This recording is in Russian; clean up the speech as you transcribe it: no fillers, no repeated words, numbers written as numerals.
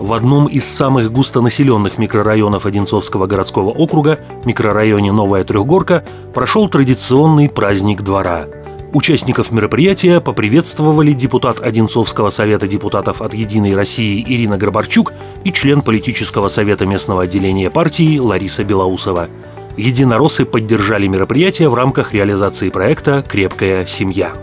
В одном из самых густонаселенных микрорайонов Одинцовского городского округа, микрорайоне Новая Трехгорка, прошел традиционный праздник двора. Участников мероприятия поприветствовали депутат Одинцовского совета депутатов от «Единой России» Ирина Грабарчук и член политического совета местного отделения партии Лариса Белоусова. Единороссы поддержали мероприятие в рамках реализации проекта «Крепкая семья».